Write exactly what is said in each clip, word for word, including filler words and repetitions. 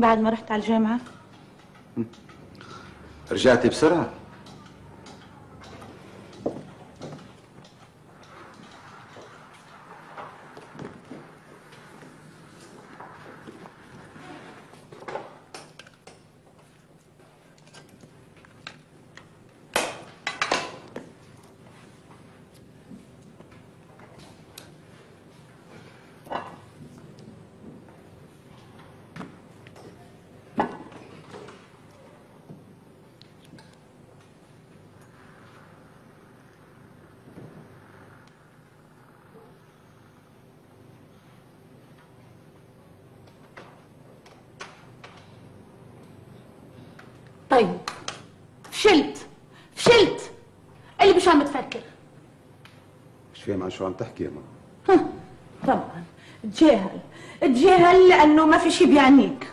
بعد ما رحت على الجامعة؟ رجعتي بسرعة. طيب فشلت فشلت اللي مش عم تفكر. مش فاهم عن شو عم تحكي يا ماما. طبعا تجاهل تجاهل لانه ما في شي بيعنيك.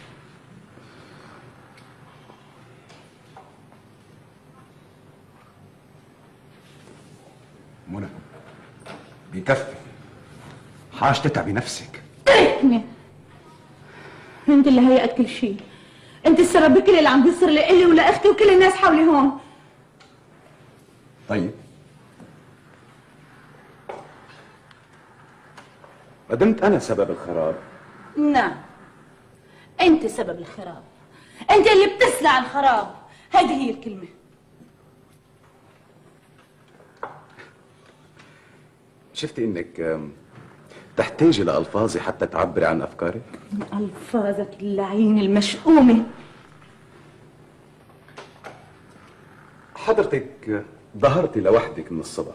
منى بكفي، حاج تتعبي نفسك. تركني، انت اللي هيئت كل شيء، انت السبب بكل اللي عم بيصير لإلي ولأختي وكل الناس حولي هون. طيب ما دمت انا سبب الخراب. نعم انت سبب الخراب، انت اللي بتسلع الخراب، هذه هي الكلمة. شفتي انك تحتاجي لألفاظي حتى تعبري عن افكارك؟ ألفاظك اللعين المشؤومة. حضرتك ظهرتي لوحدك من الصبح.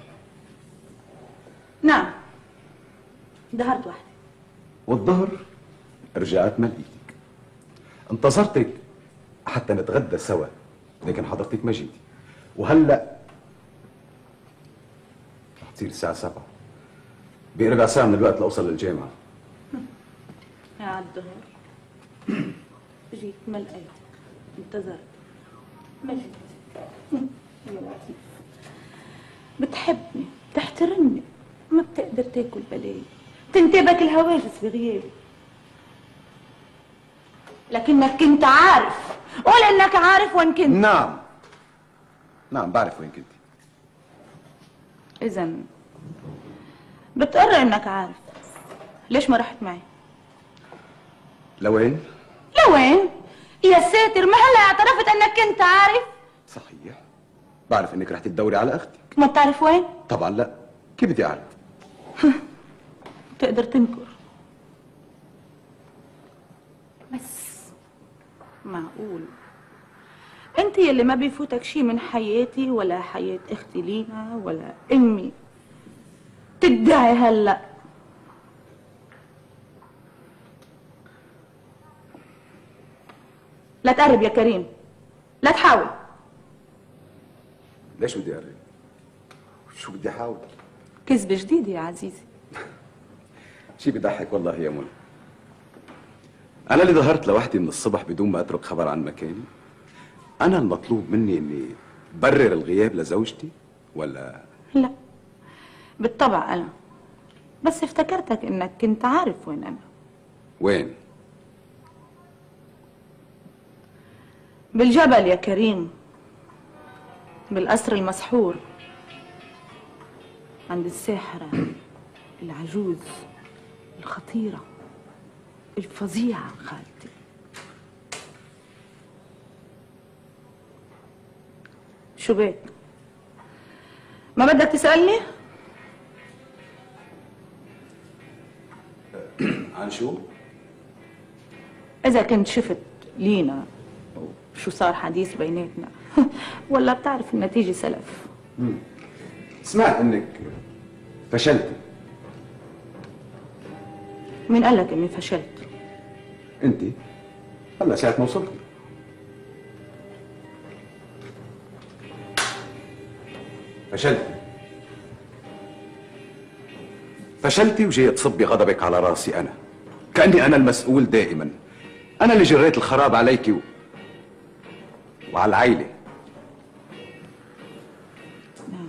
نعم ظهرت وحدي، والظهر رجعت ما لقيتك. انتظرتك حتى نتغدى سوا لكن حضرتك ما جيتي، وهلا رح تصير الساعة سبعة، بربع ساعة من الوقت لأوصل للجامعة. على الظهر جيت ما لقيتك، انتظرت ما جيت. يا لطيف، بتحبني بتحترمني، ما بتقدر تاكل بلاي، تنتابك الهواجس بغيابي، لكنك كنت عارف. قول انك عارف وين كنت. نعم نعم بعرف وين كنتي. اذا بتقرر انك عارف، ليش ما رحت معي؟ لوين؟ لوين؟ يا ساتر، ما هلا اعترفت انك كنت عارف؟ صحيح، بعرف انك رح تدوري على اختك. ما بتعرف وين؟ طبعا لا، كيف بدي اعرف؟ تقدر تنكر، بس معقول انت يلي ما بيفوتك شي من حياتي ولا حياة اختي لينا ولا امي تدعي هلا؟ لا تقرب يا كريم، لا تحاول. ليش بدي اقرب؟ شو بدي احاول؟ كذبة جديدة يا عزيزي. شي بضحك والله يا منى. انا اللي ظهرت لوحدي من الصبح بدون ما اترك خبر عن مكاني؟ انا المطلوب مني اني برر الغياب لزوجتي ولا؟ لا بالطبع انا، بس افتكرتك انك كنت عارف وين انا. وين؟ بالجبل يا كريم، بالقصر المسحور، عند الساحرة العجوز الخطيرة الفظيعة خالتي. شو بك؟ ما بدك تسألني؟ عن شو؟ إذا كنت شفت لينا شو صار حديث بيناتنا ولا بتعرف النتيجة سلف. مم. سمعت انك فشلتي. مين قال لك اني فشلت؟ انت هلا ساعة ما وصلتي. فشلتي فشلتي وجاي تصبي غضبك على راسي انا، كأني انا المسؤول دائما، انا اللي جريت الخراب عليكي و... وعلى العيلة. نعم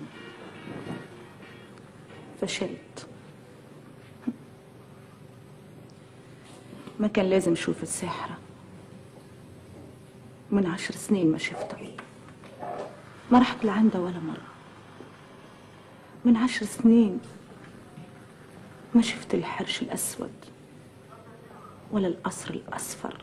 فشلت، ما كان لازم اشوف الساحرة من عشر سنين ما شفتها، ما رحت لعندها ولا مرة. من عشر سنين ما شفت الحرش الأسود ولا القصر الأصفر.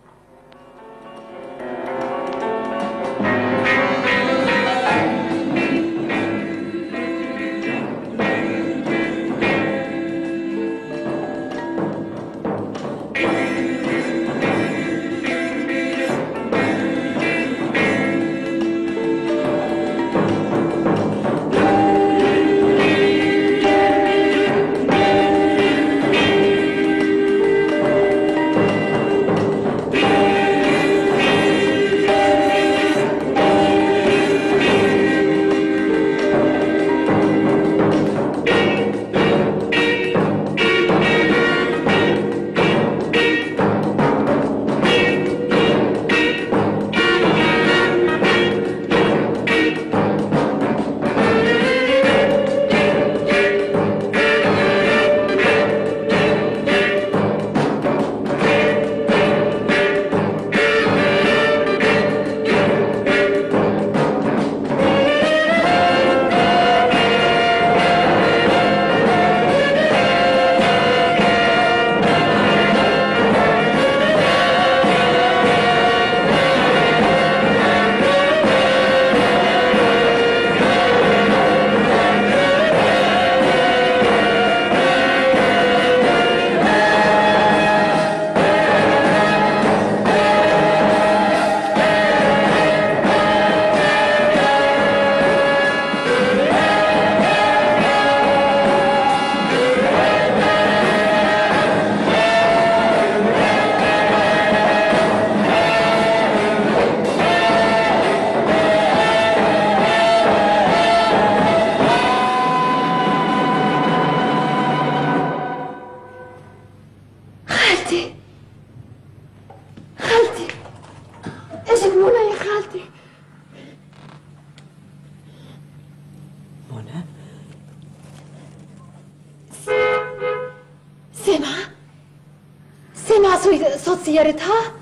صوت سيارتها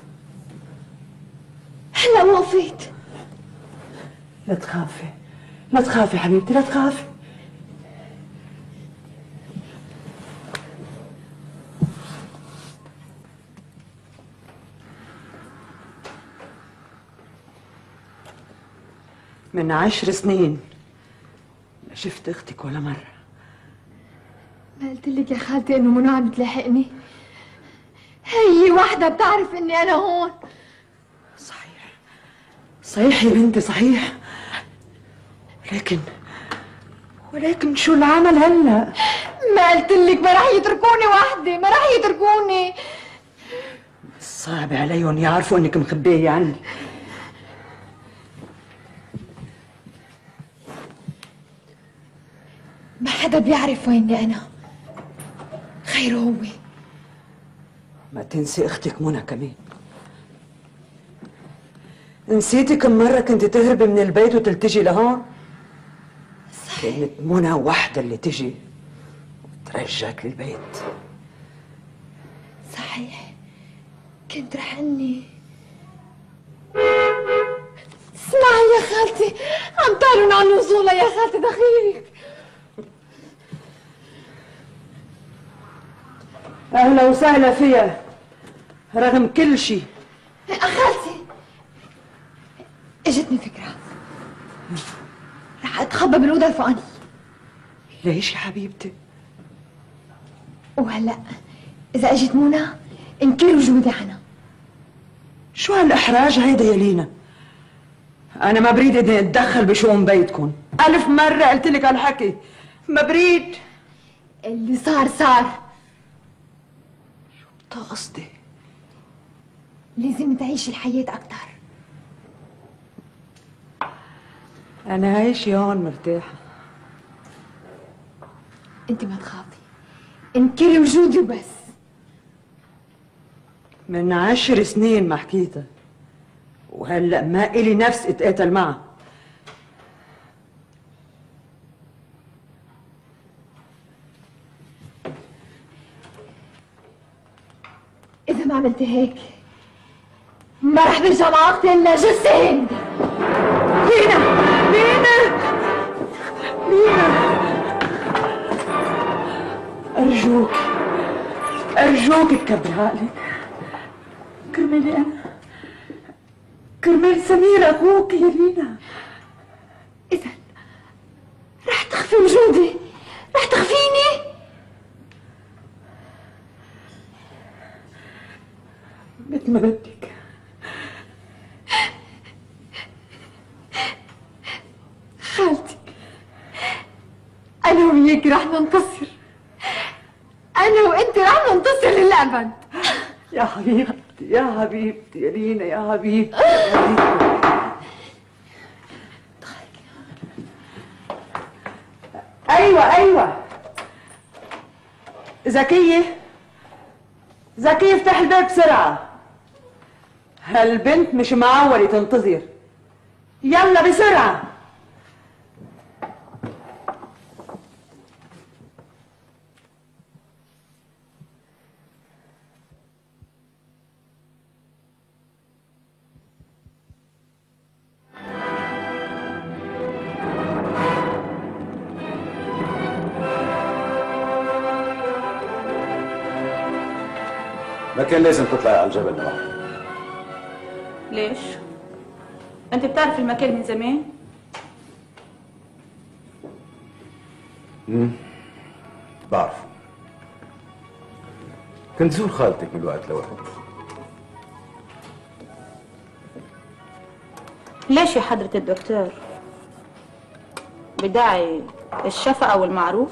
هلا وقفت. لا تخافي لا تخافي حبيبتي لا تخافي. من عشر سنين ما شفت اختك ولا مرة. ما قلت لك يا خالتي انه منى عم تلاحقني؟ هي واحدة بتعرف اني انا هون. صحيح صحيح يا بنتي صحيح، ولكن ولكن شو العمل هلا؟ ما قلت لك ما راح يتركوني وحدي، ما راح يتركوني. صعب عليهم يعرفوا انك مخبية عني. ما حدا بيعرف ويني انا غيره هو. ما تنسي اختك منى كمان. نسيتي كم مرة كنت تهربي من البيت وتلتجي لهون؟ صحيح. كانت منى وحدة اللي تجي وترجعك للبيت. صحيح كنت رح اني. اسمعي يا خالتي عم طارون عن وصولها يا خالتي دخيلك. اهلا وسهلا فيها رغم كل شيء. خالتي اجتني فكرة، رح اتخبى بالاوضه الفوقانية. ليش يا حبيبتي؟ وهلا اذا اجت منى انكر وجودي عنها. شو هالاحراج هيدا يا لينا؟ انا ما بريد اني اتدخل بشؤون بيتكم، الف مره قلت لك هالحكي، ما بريد. اللي صار صار. شو قصدي؟ لازم تعيشي الحياه اكثر. انا عايشه هون مرتاحه. انت ما تخافي، انكري وجودي وبس. من عشر سنين ما حكيتها، وهلا ما إلي نفس اتقاتل معها. إذا ما عملتي هيك ما رح برجع مع اختي الا جثة هند. لينا لينا لينا، أرجوك أرجوك تكبر عقلك، كرمالي أنا، كرمال سمير أخوك يا لينا. إذا رح تخفي وجودي، رح تخفيني؟ مثل ما بدك. خالتي، أنا وياك رح ننتصر، أنا وأنت رح ننتصر للأبد. يا حبيبتي يا حبيبتي يا لينا، يا حبيبتي يا حبيبتي. ايوه ايوه زكيه، زكيه افتح الباب بسرعه، هالبنت مش معوله تنتظر، يلا بسرعه. ما كان لازم تطلعي على الجبل لوحدك. ليش؟ انت بتعرف المكان من زمان؟ امم بعرفه. كنت زور خالتك من وقت لوقت. ليش يا حضرة الدكتور؟ بداعي الشفقة والمعروف؟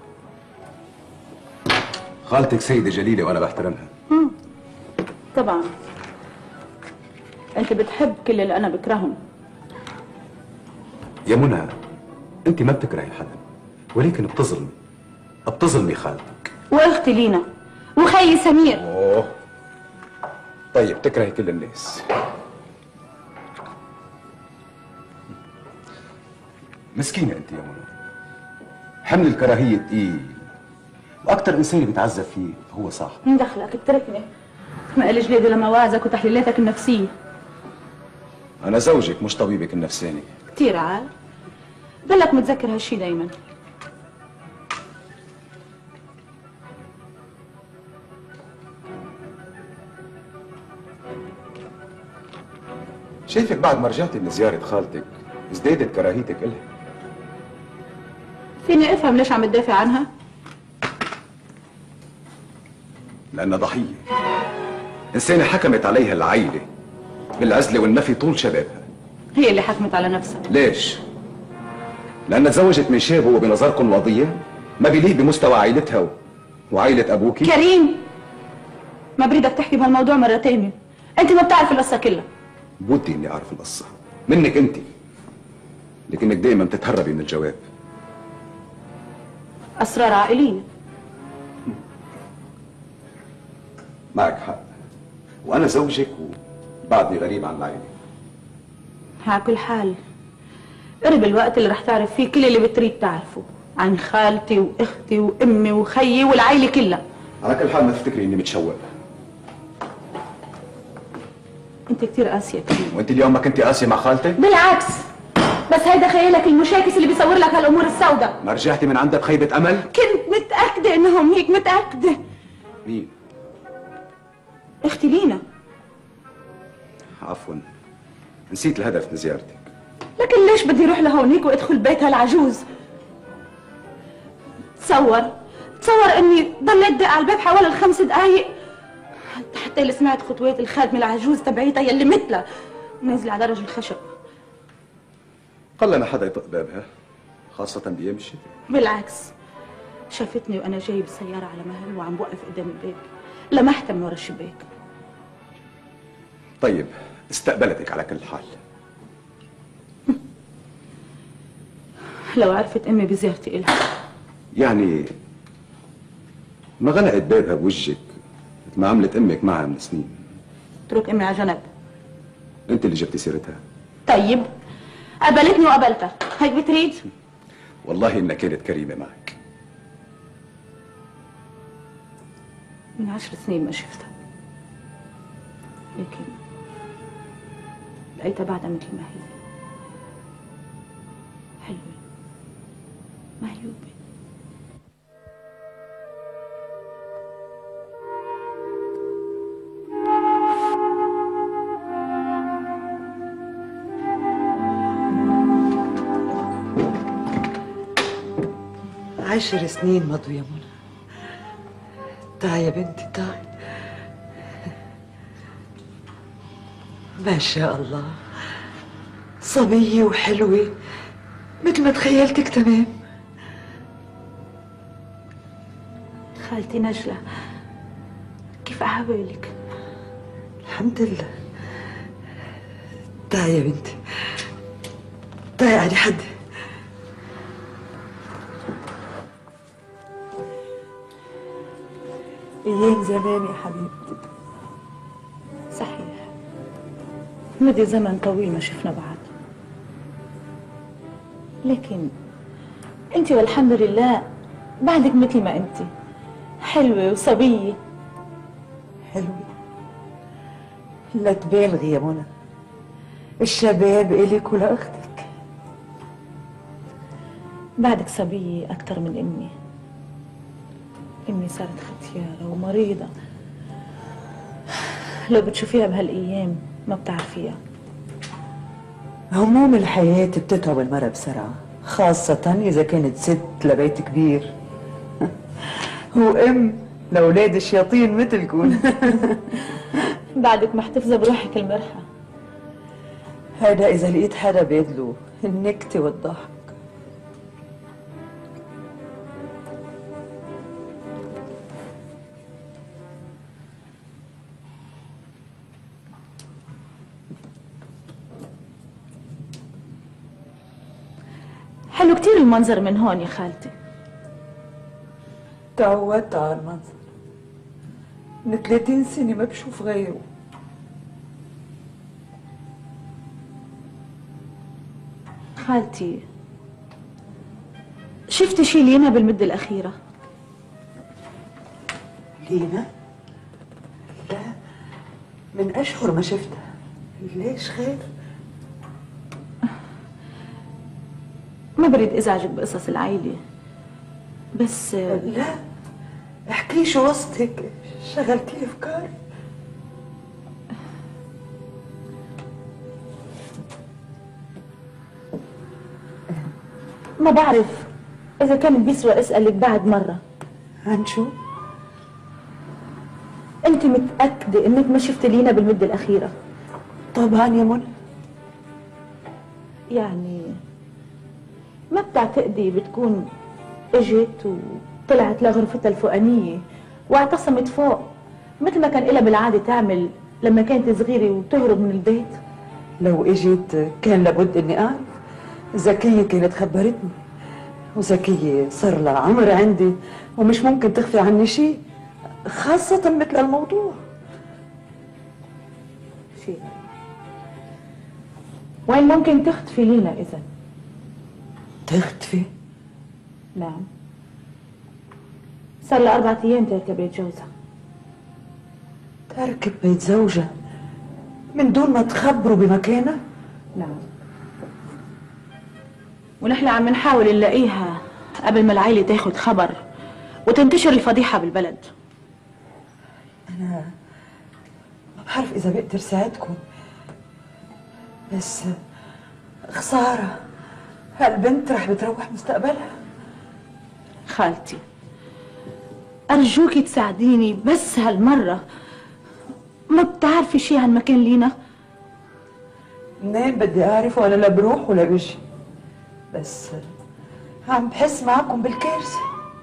خالتك سيدة جليلة وأنا بحترمها. مم. طبعا انت بتحب كل اللي انا بكرههم. يا منى، أنت ما بتكرهي حدا، ولكن بتظلمي بتظلمي خالتك واختي لينا وخيي سمير. أوه، طيب تكرهي كل الناس. مسكينة أنت يا منى، حمل الكراهية تقيل، وأكتر إنسان بيتعذب فيه هو صاحبه. من دخلك اتركني، ما قالي جليدي لمواعظك وتحليلاتك النفسية. أنا زوجك مش طبيبك النفساني. كتير عال، ضلك متذكر هالشي دايما. شايفك بعد ما رجعتي من زيارة خالتك ازدادت كراهيتك إلها. فيني افهم ليش عم تدافع عنها؟ لأنها ضحية، إنسانة حكمت عليها العيلة بالعزلة والنفي طول شبابها. هي اللي حكمت على نفسها. ليش؟ لأنها تزوجت من شاب هو بنظركم وضيع ما بيليق بمستوى عائلتها وعائلة أبوكي. كريم، ما بريدك تحكي بهالموضوع مرة تانية، أنت ما بتعرف القصة كلها. بودي إني أعرف القصة منك أنت، لكنك دائما بتتهربي من الجواب. أسرار عائلية. معك حق، وأنا زوجك وبعدني غريب عن العائلة. على كل حال قرب الوقت اللي رح تعرف فيه كل اللي بتريد تعرفه عن خالتي واختي وامي وخيي والعيله كلها. على كل حال ما تفتكري اني متشوق. انت كتير قاسيه كريم. وانت اليوم ما كنتي قاسيه مع خالتك؟ بالعكس، بس هيدا خيالك المشاكس اللي بيصور لك هالامور السوداء. ما رجعتي من عندها بخيبه امل؟ كنت متاكده انهم هيك، متاكده. مين؟ اختي لينا. عفوا، نسيت الهدف من زيارتك. لكن ليش بدي اروح لهونيك وادخل بيت هالعجوز؟ تصور تصور اني ضليت دق على الباب حوالي الخمس دقايق حتى اللي سمعت خطوات الخادمه العجوز تبعيتها يلي مثلها نازله على درج الخشب. قل ما حدا يطق بابها، خاصة بأيام الشتاء. بالعكس، شافتني وانا جاي بالسياره على مهل وعم بوقف قدام البيت، لمحتها من ورا الشباك. طيب استقبلتك على كل حال. لو عرفت امي بزيارتي إلها. يعني ما غلقت بابها بوجهك مثل ما عملت امك معها من سنين. اترك امي على جنب. انت اللي جبتي سيرتها. طيب قبلتني وقبلتها، هيك بتريد؟ والله انها كانت كريمه معك. من عشر سنين ما شفتها، لكن لقيتها بعدها مثل ما هي، حلوة مهيوبة. عشر سنين مضوا يا منى. تعي يا بنتي تعي. ما شاء الله، صبية وحلوة مثل ما تخيلتك تمام. خالتي نجلة، كيف أحوالك؟ الحمد لله. تعي يا بنتي تعي على حد. ايام زمان يا حبيبتي. صحيح، مدي زمن طويل ما شفنا بعض، لكن انت والحمد لله بعدك مثل ما انت، حلوة وصبية. حلوة؟ لا تبالغي يا منى، الشباب إلك ولا أختك. بعدك صبية أكثر من أمي. أمي صارت ختيارة ومريضة، لو بتشوفيها بهالأيام ما بتعرفيها. هموم الحياة بتتعب المرأة بسرعة، خاصة إذا كانت ست لبيت كبير وأم لأولاد الشياطين مثلكم. بعدك محتفظة بروحك المرحة. هذا إذا لقيت حدا بيدلو النكتة والضحك. حلو كتير المنظر من هون يا خالتي. تعودت على المنظر، من ثلاثين سنة ما بشوف غيره. خالتي، شفتي شي لينا بالمدة الأخيرة؟ لينا؟ لا، من أشهر ما شفتها. ليش خير؟ ما بريد ازعجك بقصص العيلة، بس لا احكي شو قصتك، شغلتي افكاري. ما بعرف اذا كان بيسوى اسألك بعد مرة. عن شو؟ انت متأكدة انك ما شفتي لينا بالمدة الأخيرة؟ طبعا يا منى. يعني ما بتعتقدي بتكون اجت وطلعت لغرفتها الفوقانية واعتصمت فوق مثل ما كان إلها بالعادة تعمل لما كانت صغيرة وتهرب من البيت؟ لو اجت كان لابد اني اعرف. زكية كانت خبرتني، وزكية صار لها عمر عندي ومش ممكن تخفي عني شيء، خاصة مثل الموضوع. شيء وين ممكن تختفي لينا إذا؟ تختفي؟ نعم، صار لها أربعة أيام تاركة بيت جوزها. تركت بيت زوجها من دون ما تخبروا بمكانها؟ نعم، ونحن عم نحاول نلاقيها قبل ما العيلة تاخد خبر وتنتشر الفضيحة بالبلد. أنا ما بعرف إذا بقدر ساعدكم، بس خسارة، هالبنت رح بتروح مستقبلها. خالتي، أرجوكي تساعديني بس هالمرة. ما بتعرفي شي عن مكان لينا؟ منين بدي أعرف وأنا لا بروح ولا بجي، بس عم بحس معكم بالكارثة.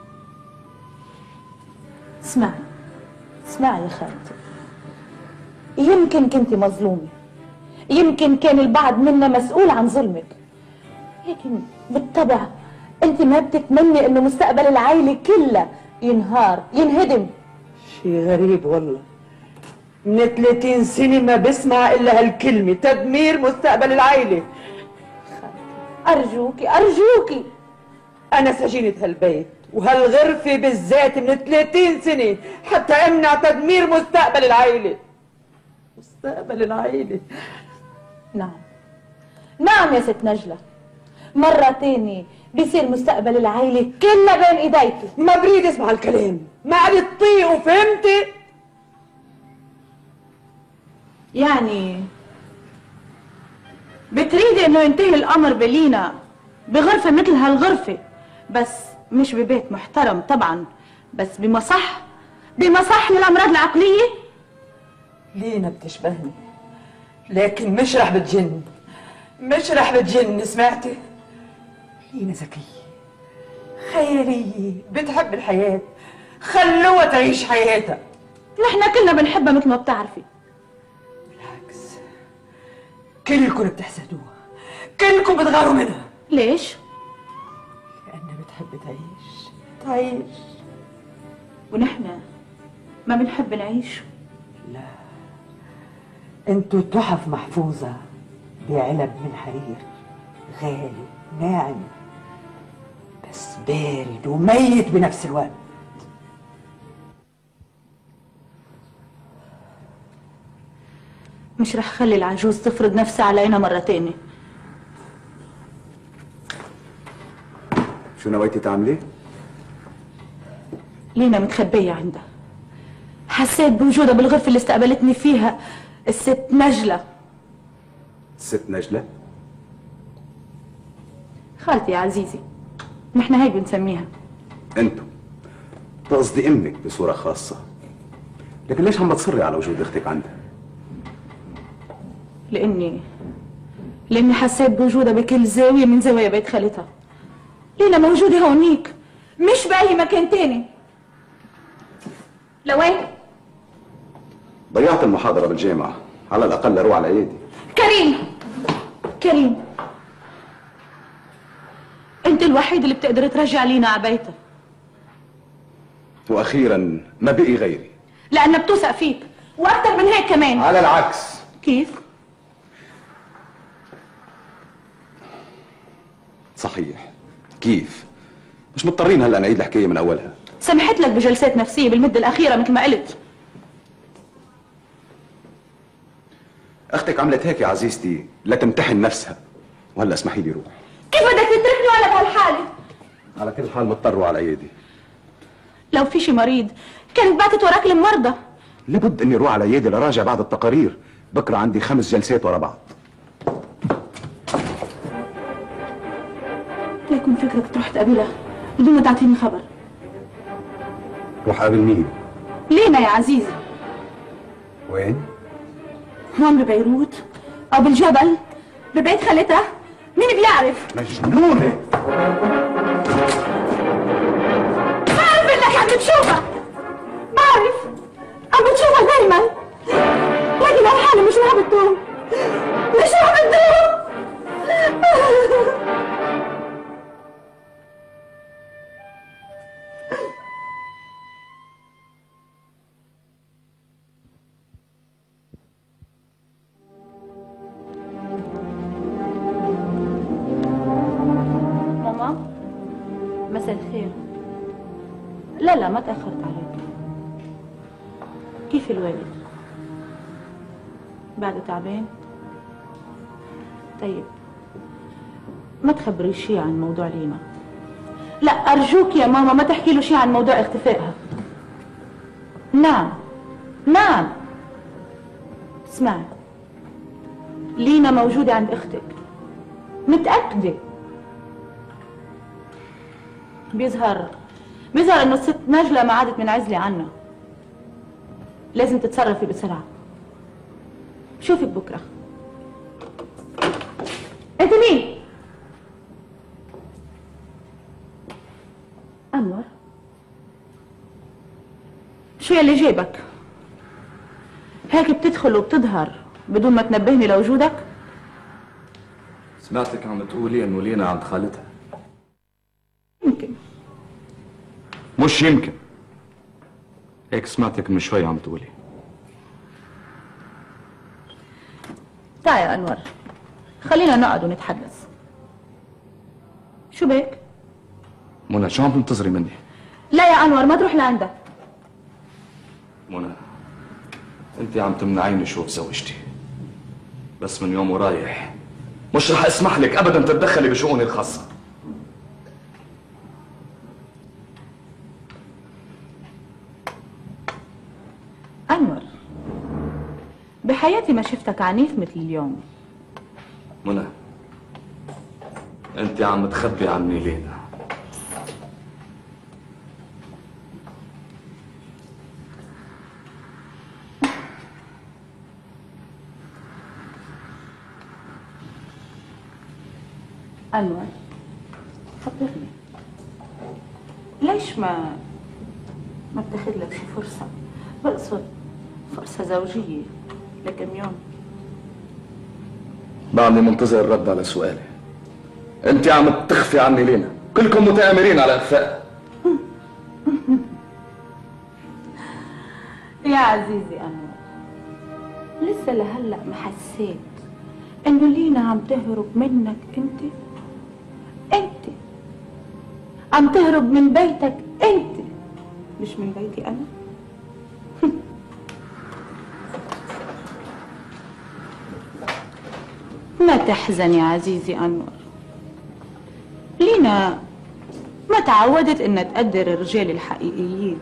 اسمعي اسمعي يا خالتي، يمكن كنتي مظلومة، يمكن كان البعض منا مسؤول عن ظلمك، لكن بالطبع انت ما بتتمني انه مستقبل العائلة كلها ينهار ينهدم. شي غريب والله، من ثلاثين سنة ما بسمع إلا هالكلمة، تدمير مستقبل العائلة. أرجوكي أرجوكي، أنا سجينة هالبيت وهالغرفة بالذات من ثلاثين سنة حتى أمنع تدمير مستقبل العائلة. مستقبل العائلة، نعم نعم يا ست نجلة، مرة تاني بيصير مستقبل العيلة كلها بين ايديكي. ما بريد اسمع الكلام، ما عاد تطيق، فهمتي؟ يعني بتريدي انه ينتهي الامر بلينا بغرفة مثل هالغرفة، بس مش ببيت محترم طبعا، بس بمصح بمصح للامراض العقلية. لينا بتشبهني لكن مش رح بتجن، مش رح بتجن، سمعتي؟ لينا ذكية خيالية بتحب الحياة، خلوها تعيش حياتها. نحن كلنا بنحبها مثل ما بتعرفي. بالعكس كلكم بتحسدوها، كلكم بتغاروا منها. ليش؟ لأنها بتحب تعيش تعيش ونحن ما بنحب نعيش. لا، انتوا تحف محفوظة بعلب من حرير، غالي ناعم بس بارد وميت بنفس الوقت. مش رح خلي العجوز تفرض نفسها علينا مرة تانية. شو نويتي تعملي؟ لينا متخبية عندها، حسيت بوجودها بالغرفة اللي استقبلتني فيها الست نجلة. الست نجلة؟ خالتي يا عزيزي، نحن هيك بنسميها. انتو تقصدي امك بصورة خاصة، لكن ليش عم بتصري على وجود اختك عندها؟ لاني لاني حسيت بوجودها بكل زاوية من زوايا بيت خالتها. لينا موجودة هونيك، مش بأي مكان تاني. لوين؟ ضيعت المحاضرة بالجامعة، على الأقل أروح على يدي. كريم كريم، انت الوحيد اللي بتقدر ترجع لينا على بيتها. وأخيرا ما بقي غيري، لأنها بتوثق فيك، وأكتر من هيك كمان. على العكس. كيف؟ صحيح، كيف؟ مش مضطرين هلا نعيد الحكاية من أولها. سمحت لك بجلسات نفسية بالمدة الأخيرة مثل ما قلت. أختك عملت هيك يا عزيزتي لتمتحن نفسها، وهلا اسمحي لي روح. كيف بدك تتركني وأنا بهالحالة؟ على كل حال مضطر على يدي. لو في شي مريض كانت باتت وراك المرضى. لابد اني اروح على يدي لراجع بعض التقارير، بكره عندي خمس جلسات ورا بعض. ليكن فكرك تروح تقابلها بدون ما تعطيني خبر. روح قابل مين؟ لينا يا عزيزي. وين؟ هون ببيروت أو بالجبل ببيت خالتها، مين بيعرف؟ مجنونة. بعرف انك عم بتشوفها، بعرف عم بتشوفها دايما، لكن هالحالة مش رح بتدوم، مش رح بتدوم. ماما، مساء الخير. لا لا ما تأخرت عليك. كيف الوالد؟ بعده تعبان؟ طيب ما تخبري شي عن موضوع لينا. لا أرجوك يا ماما ما تحكي له شي عن موضوع اختفائها. نعم نعم، اسمعي، لينا موجودة عند اختك، متأكدة. بيظهر بيظهر انه الست نجلة ما عادت منعزلة عنا. لازم تتصرفي بسرعة. شوفك بكرة. انت مين؟ انور. شو يلي جيبك؟ هيك بتدخل وبتظهر بدون ما تنبهني لوجودك؟ سمعتك عم تقولي انه لينا عند خالتها. يمكن. مش يمكن، هيك سمعتك من شوي عم تقولي. تعال يا انور، خلينا نقعد ونتحدث. شو بك؟ منى شو عم تنتظري مني؟ لا يا انور ما تروح لعندك. منى انت عم تمنعيني شوف زوجتي. بس من يوم ورايح مش رح اسمح لك ابدا تتدخلي بشؤوني الخاصة. أنور، بحياتي ما شفتك عنيف مثل اليوم. منى، انت عم تخبي عني لينا. أنور، خبرني ليش ما ما بتاخذ لك شي فرصة؟ بقصد فرصة زوجية لكم يوم. بعدني منتظر الرد على سؤالي. انت عم تخفي عني لينا، كلكم متآمرين على اخفاء. يا عزيزي أنور، لسه لهلا ما حسيت إنه لينا عم تهرب منك. أنت أنت عم تهرب من بيتك، أنت مش من بيتي أنا. ما تحزن يا عزيزي أنور، لينا ما تعودت إنها تقدر الرجال الحقيقيين،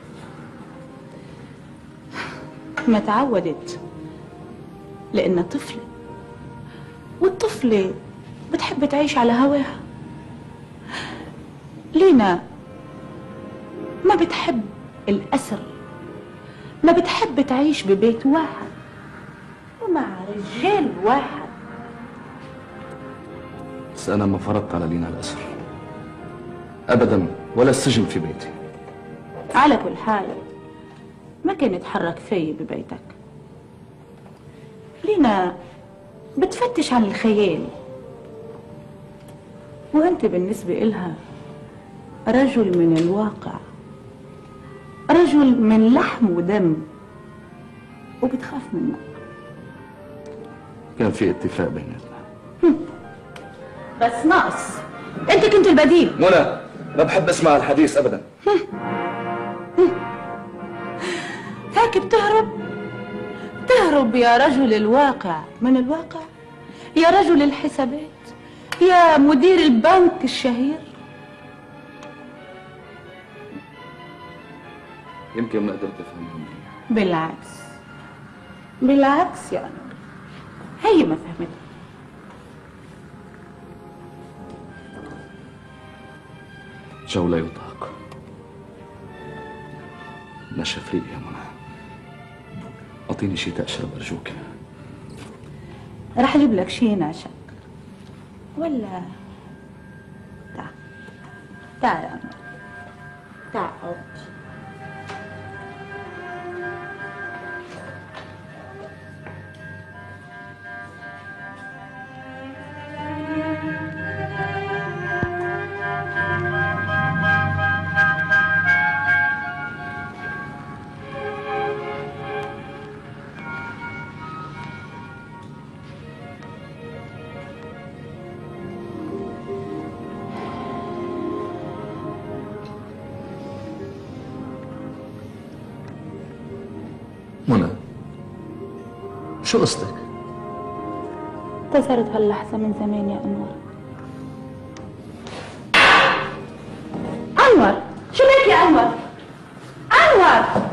ما تعودت لأنها طفلة، والطفلة بتحب تعيش على هواها. لينا ما بتحب الأسر، ما بتحب تعيش ببيت واحد ومع رجال واحد. بس أنا ما فرضت على لينا الأسر أبدا، ولا السجن في بيتي. على كل حال ما كان يتحرك في ببيتك. لينا بتفتش عن الخيال، وأنت بالنسبة إلها رجل من الواقع، رجل من لحم ودم، وبتخاف منك. كان في اتفاق بيناتنا. بس ناقص أنت كنت البديل. منى، ما بحب اسمع الحديث أبدا. هيك بتهرب؟ تهرب يا رجل الواقع من الواقع، يا رجل الحسابات، يا مدير البنك الشهير. يمكن ما قدرت افهمها. بالعكس بالعكس يا أنور، هي ما فهمتها. جو لا يطاق، نشف ريقي يا منى. اعطيني شيء تأشرب ارجوك. رح اجيب لك شيء ينعشك، ولا تعال تعال يا أنور، تعال اقعد. منى، شو قصتك؟ انتصرت هاللحظة من زمان يا أنور. أنور، شو بك يا أنور؟ أنور!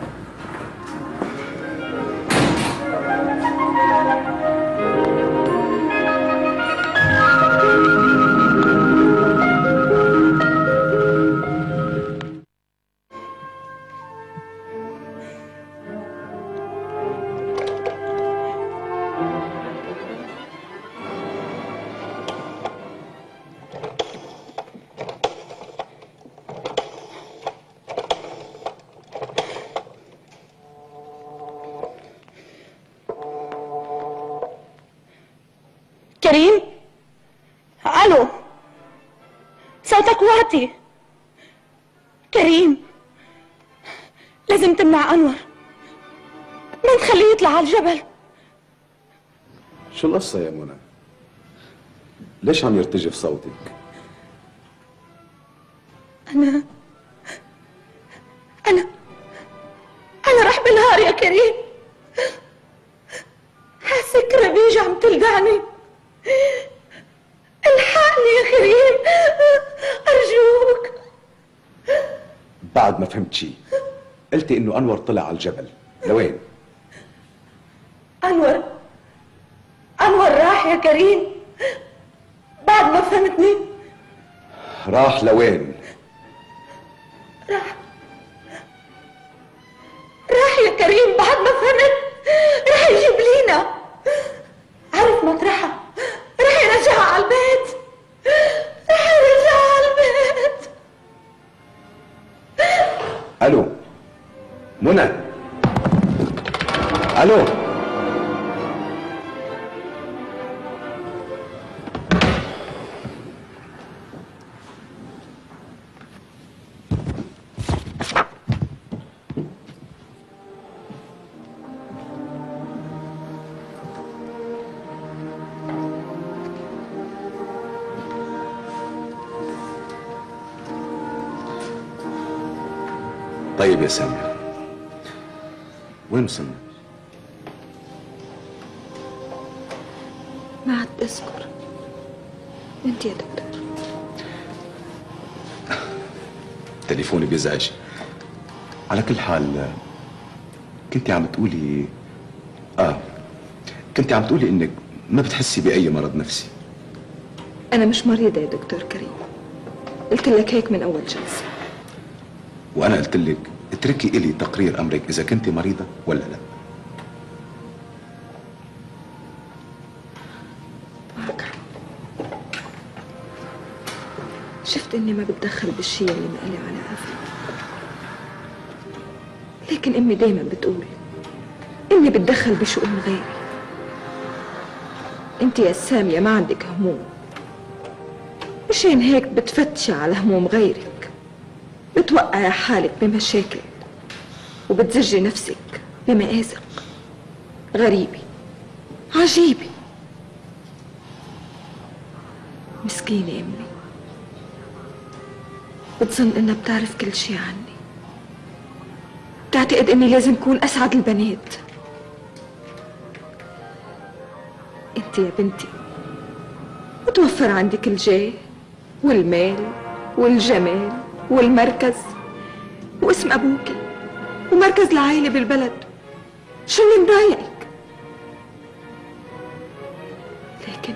كريم؟ الو، صوتك واطي. كريم، لازم تمنع انور، ما تخليه يطلع على الجبل. شو القصة يا منى؟ ليش عم يرتجف صوتك؟ انا انا انا رح بنهار يا كريم. حاسة كره بيجي تلدعني. الحقني يا كريم، أرجوك. بعد ما فهمت شي قلتي انه انور طلع على الجبل، لوين؟ أنور أنور راح يا كريم، بعد ما فهمتني. راح لوين؟ راح راح يا كريم بعد ما فهمت، راح يجيب لينا. عرف مطرحها، راح يرجعها على البيت، راح يرجعها على البيت. الو منى، الو. طيب يا سامية، وين وصلنا؟ ما عاد أذكر. أنت يا دكتور. تليفوني بيزعج. على كل حال كنتي عم تقولي اه كنتي عم تقولي انك ما بتحسي بأي مرض نفسي. أنا مش مريضة يا دكتور كريم، قلت لك هيك من أول جلسة. وانا قلت لك اتركي الي تقرير امرك اذا كنتي مريضة ولا لا. معك حق. شفت إني ما بتدخل بالشيء اللي ما إلي علاقة فيه، لكن أمي دايما بتقول إني بتدخل بشؤون غيري. أنت يا سامية ما عندك هموم، مشان هيك بتفتشي على هموم غيرك، بتوقعي حالك بمشاكل وبتزجي نفسك بمآزق. غريبة عجيبة. مسكينة أمي، بتظن إنها بتعرف كل شي عني، بتعتقد إني لازم كون أسعد البنات. أنت يا بنتي متوفر عندك الجاه والمال والجمال والمركز واسم أبوكي ومركز العائلة بالبلد. شو اللي مضايقك؟ لكن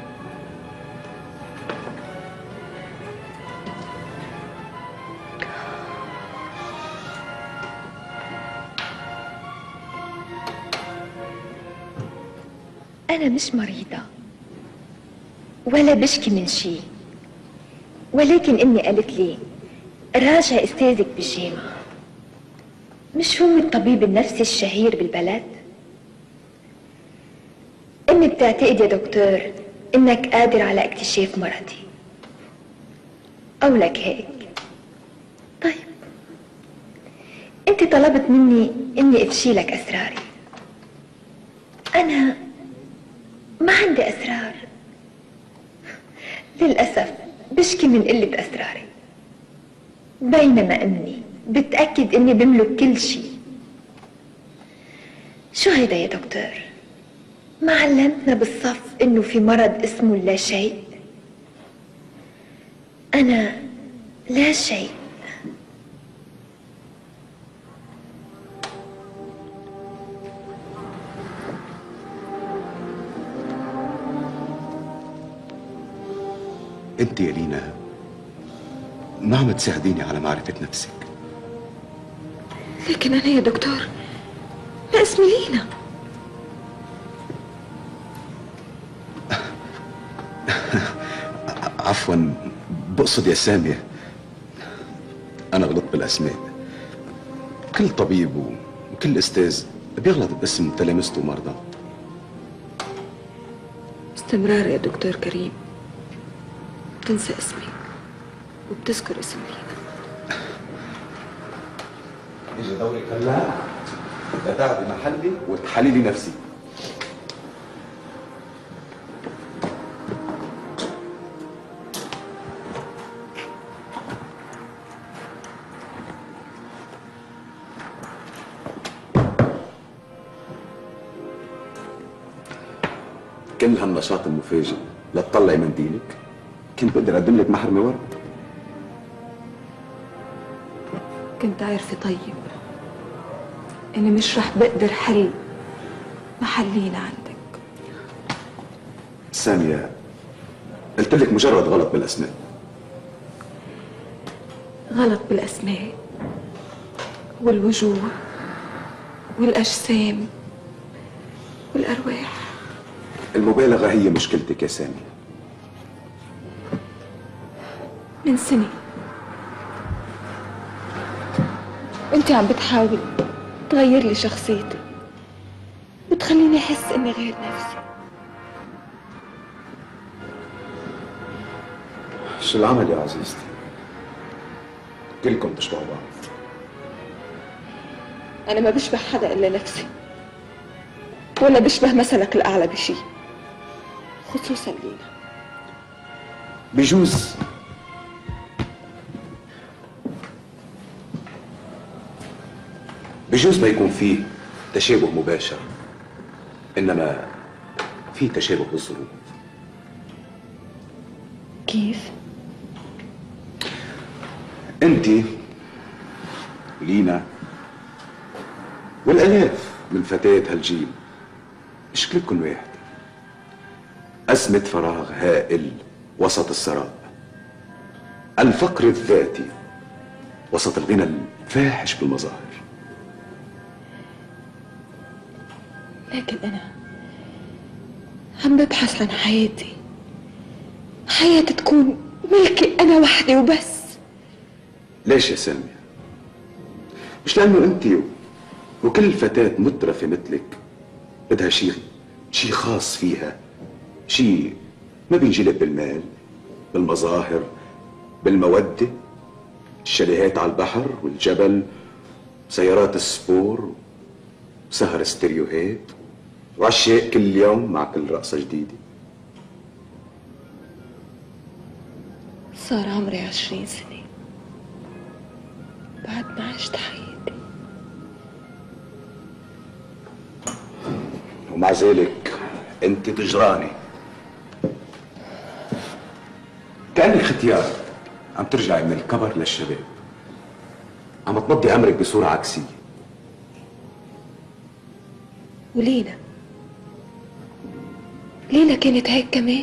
أنا مش مريضة ولا بشكي من شي، ولكن أمي قالت لي راجع أستاذك بالجامعة. مش هو الطبيب النفسي الشهير بالبلد؟ أمي بتعتقد يا دكتور إنك قادر على اكتشاف مرضي، أو لك هيك. طيب أنت طلبت مني إني أفشي لك أسراري. أنا ما عندي أسرار للأسف، بشكي من قلة أسراري، بينما أمي بتأكد إني بملك كل شيء. شو هيدا يا دكتور؟ ما علمتنا بالصف إنه في مرض اسمه لا شيء؟ أنا لا شيء. انت يا لينا ما عم تساعديني على معرفة نفسك. لكن أنا يا دكتور ما اسمي لينا. عفوا، بقصد يا سامية أنا غلطت بالأسماء. كل طبيب وكل أستاذ بيغلط باسم تلامذته ومرضى. استمرار يا دكتور كريم، بتنسى اسمي وبتذكر اسم لينا. يجي دورك هلا لتاخذي محلي وتحللي نفسي. كل هالنشاط المفاجئ لتطلعي من دينك؟ كنت بقدر اقدم لك محرمه ورد. كنت عارفة طيب إني مش رح بقدر حل محلينا عندك. سامية، قلت لك مجرد غلط بالاسماء. غلط بالأسماء والوجوه والأجسام والأرواح. المبالغة هي مشكلتك يا سامية. من سنة وانت عم بتحاول تغير لي شخصيتي وتخليني أحس إني غير نفسي. شو العمل يا عزيزتي؟ كلكم تشبهوا بعض. أنا ما بشبه حدا إلا نفسي، ولا بشبه مثلك الأعلى بشي، خصوصا لينا. بجوز بجوز ما يكون فيه تشابه مباشر، إنما في تشابه بالظروف. كيف؟ انت ولينا والالاف من فتيات هالجيل شكلكن واحد. أزمة فراغ هائل وسط السراب، الفقر الذاتي وسط الغنى الفاحش بالمظاهر. لكن أنا عم ببحث عن حياتي، حياة تكون ملكي أنا وحدي وبس. ليش يا سامية؟ مش لأنه أنت وكل فتاة مترفة مثلك بدها شيء شيء خاص فيها، شيء ما بينجلب بالمال، بالمظاهر، بالمودة، الشاليهات على البحر والجبل، سيارات السبور، وسهر استريوهات، وعشاء كل يوم مع كل رقصة جديدة. صار عمري عشرين سنة بعد ما عشت حياتي، ومع ذلك انت تجراني كأنك ختيار عم ترجعي من الكبر للشباب، عم تمضي عمرك بصورة عكسية. ولينا لينا كانت هيك كمان.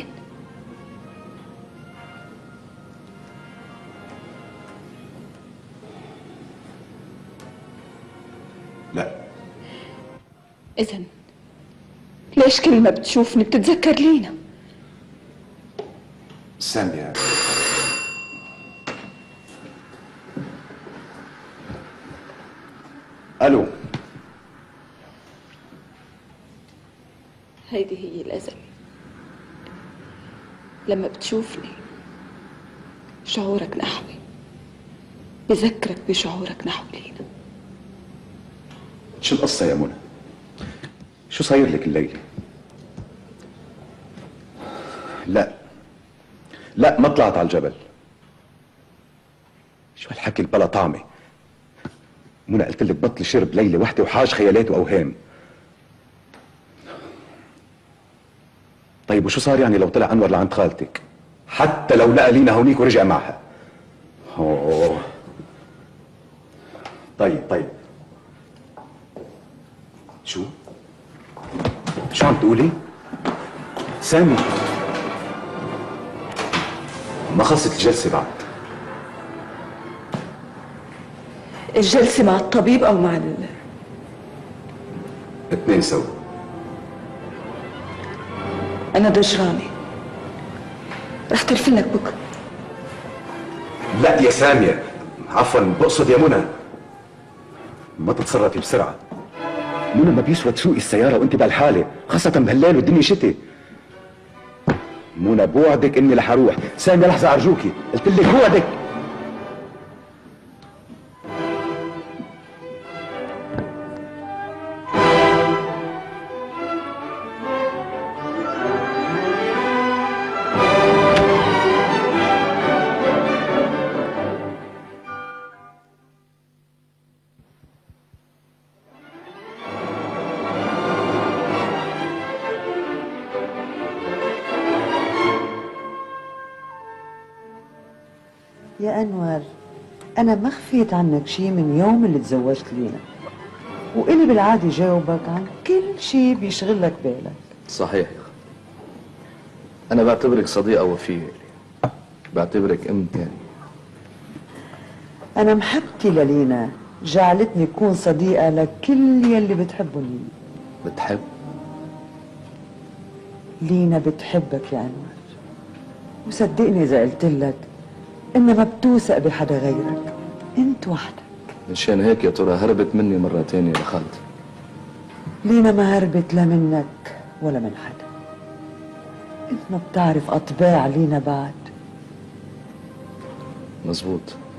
لا. إذن ليش كل ما بتشوفني بتتذكر لينا؟ سامية، الو. هيدي هي الأزمة، لما بتشوفني شعورك نحوي بذكرك بشعورك نحو لينا. شو القصة يا منى؟ شو صاير لك الليلة؟ لا لا، ما طلعت على الجبل. شو هالحكي البلا طعمة؟ منى قلت لك بطل شرب ليلة وحدة وحاج خيالات وأوهام. طيب وشو صار يعني لو طلع أنور لعند خالتك؟ حتى لو لقى لينا هونيك ورجع معها. أوه. طيب طيب، شو؟ شو عم تقولي؟ سامي، ما خلصت الجلسة بعد. الجلسة مع الطبيب أو مع ال... اثنين سوا. أنا ضجرانة، رح تلفنك بكرة. لا يا سامية، عفوا بقصد يا منى، ما تتصرفي بسرعة. منى ما بيسوى تسوقي السيارة وانت بهالحالة، خاصة بهالليل والدنيا شتي. منى بوعدك اني رح اروح. سامية لحظة ارجوكي، قلت لك بوعدك. يا أنور، أنا ما خفيت عنك شي من يوم اللي تزوجت لينا، وإلي بالعادة جاوبك عن كل شي بيشغلك بالك. صحيح يا أخي، أنا بعتبرك صديقة وفية إلي، بعتبرك أم تاني. أنا محبتي للينا جعلتني أكون صديقة لكل يلي بتحبهم لينا. بتحب؟ لينا بتحبك يا أنور، وصدقني إذا قلت لك إنها ما بتوثق بحدا غيرك، أنت وحدك. مشان هيك يا ترى هربت مني مرة تانية يا خالتي؟ لينا ما هربت لا منك ولا من حدا. أنت ما بتعرف أطباع لينا بعد. مزبوط،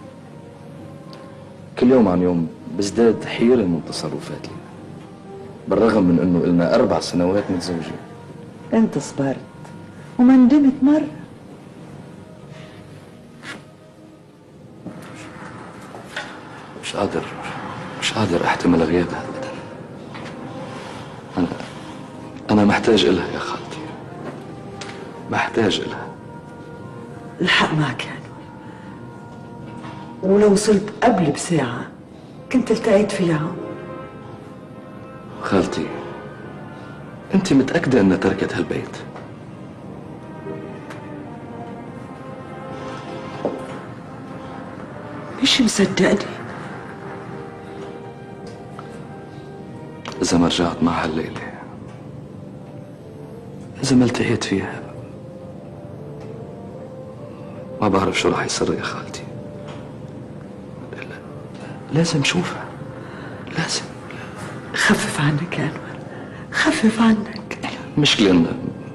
كل يوم عن يوم بزداد حيرة من تصرفات لينا، بالرغم من إنه إلنا أربع سنوات متزوجين. أنت صبرت وما ندمت مرة. مش قادر مش قادر احتمل غيابها ابدا. انا انا محتاج إلها يا خالتي، محتاج إلها. الحق معك يا أنور، ولو وصلت قبل بساعة كنت التقيت فيها. خالتي، انت متأكدة انها تركت هالبيت؟ مش مصدقني. إذا ما رجعت معها الليلة، إذا ما التقيت فيها، ما بعرف شو رح يصير يا خالتي. لازم شوفها، لازم. خفف عنك يا أنور، خفف عنك. مشكلة إنها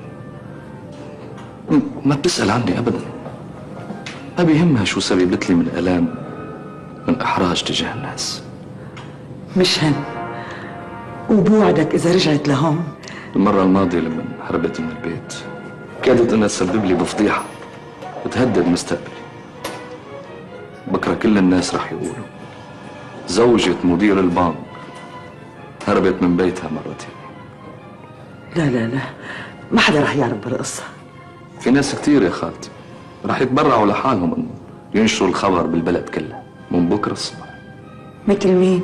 ما بتسأل عني أبدا، ما بيهمها شو سببت لي من ألام، من إحراج تجاه الناس. مش هم، وبوعدك إذا رجعت لهون. المرة الماضية لما هربت من البيت كادت انها تسبب لي بفضيحة وتهدد مستقبلي. بكرة كل الناس رح يقولوا زوجة مدير البنك هربت من بيتها مرتين. لا لا لا، ما حدا رح يعرف بالقصة. في ناس كتير يا خالتي رح يتبرعوا لحالهم انه ينشروا الخبر بالبلد كله من بكرة الصبح. مثل مين؟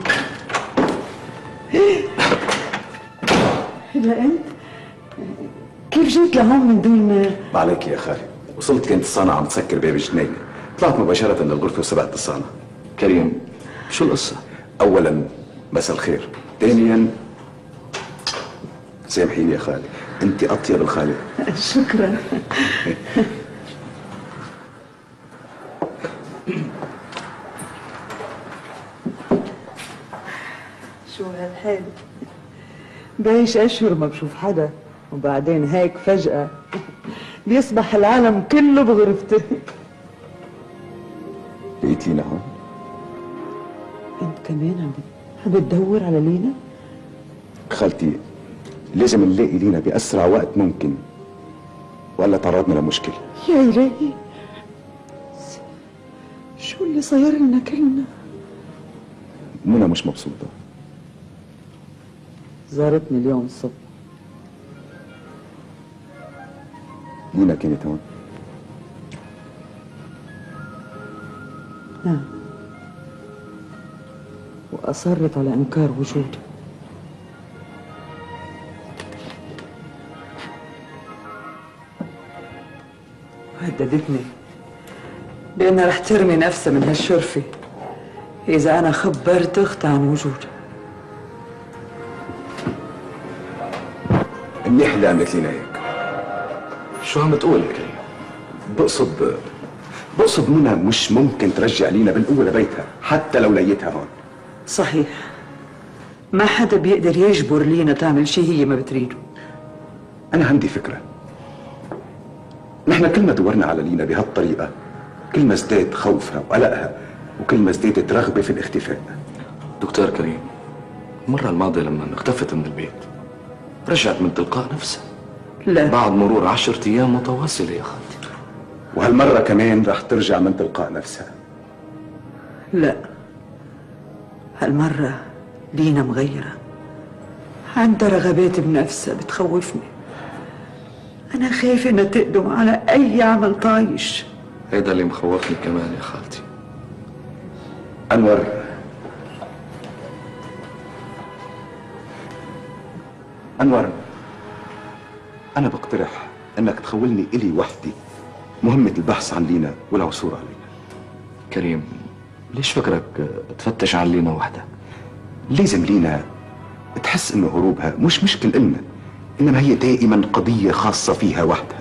لا انت كيف جيت لهون من دون ما ما عليك يا خالي، وصلت كانت الصانع عم تسكر باب الجنينة، طلعت مباشرة للغرفة وسبقت الصانع. كريم، شو القصة؟ أولا مساء الخير، ثانيا سامحيني يا خالي، أنت أطيب الخالق. شكرا. شو هالحال؟ بعيش أشهر ما بشوف حدا، وبعدين هيك فجأة بيصبح العالم كله بغرفته. لقيت لينا هون؟ أنت كمان عم عم بتدور على لينا؟ خالتي لازم نلاقي لينا بأسرع وقت ممكن، ولا تعرضنا لمشكلة. يا إلهي، شو اللي صاير لنا كلنا؟ منى مش مبسوطة. زارتني اليوم الصبح. لينا كانت هون؟ نعم، وأصرت على إنكار وجودي. وهددتني بأنها رح ترمي نفسها من هالشرفة إذا أنا خبرت أختها عن وجودي. منيح اللي عملت لينا هيك. شو عم تقول يا كريم؟ بقصد بقصد منى مش ممكن ترجع لينا بالقوة لبيتها حتى لو لقيتها هون. صحيح، ما حدا بيقدر يجبر لينا تعمل شي هي ما بتريده. أنا عندي فكرة. نحن كل ما دورنا على لينا بهالطريقة كل ما ازداد خوفها وقلقها، وكل ما ازدادت رغبة في الاختفاء. دكتور كريم، المرة الماضية لما اختفت من البيت رجعت من تلقاء نفسها. لا، بعد مرور عشرة أيام متواصلة يا خالتي. وهالمرة كمان رح ترجع من تلقاء نفسها. لا، هالمرة لينا مغيرة، عندها رغبات بنفسها بتخوفني. أنا خايفة إنها تقدم على أي عمل طايش. هيدا اللي مخوفني كمان يا خالتي. أنور، أنور، أنا بقترح إنك تخولني إلي وحدي مهمة البحث عن لينا والعثور علينا. كريم، ليش فكرك تفتش عن لينا وحدك؟ لازم لينا تحس إنه هروبها مش مشكل إلنا، إنما هي دائما قضية خاصة فيها وحدها.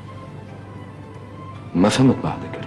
ما فهمت بعد كريم.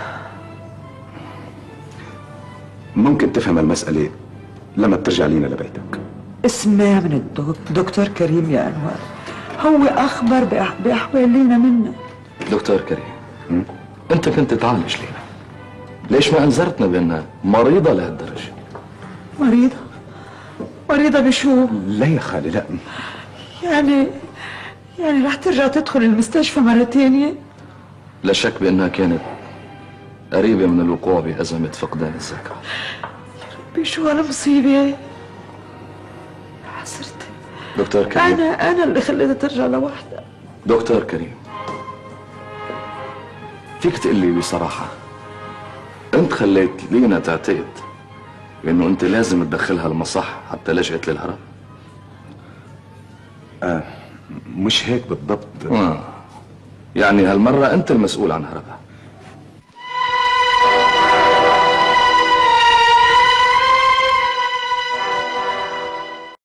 ممكن تفهم المسألة لما بترجع لينا لبيتك. اسمع من الدكتور دكتور كريم يا أنور، هو أخبر بأح- بأحوال لينا منا. دكتور كريم، انت كنت تعالج لينا، ليش ما انذرتنا بانها مريضة لهالدرجة؟ مريضة؟ مريضة بشو؟ لا يا خالي لا. يعني يعني رح ترجع تدخل المستشفى مرة تانية؟ لا شك بانها كانت قريبة من الوقوع بأزمة فقدان الذاكرة. بشو هالمصيبة؟ حسرتي. دكتور كريم، أنا أنا اللي خليتها ترجع لوحدها. دكتور كريم، فيك تقول لي بصراحة، انت خليت لينا تعتقد انه انت لازم تدخلها المصح حتى لجأت للهرب؟ آه مش هيك بالضبط. آه. يعني هالمرة انت المسؤول عن هربها.